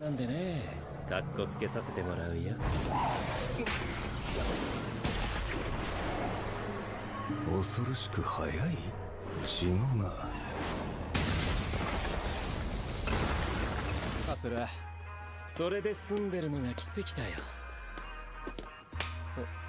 なんでね、かっこつけさせてもらうよ。 恐ろしく早い？違うな。 カスル、それで済んでるのが奇跡だよ。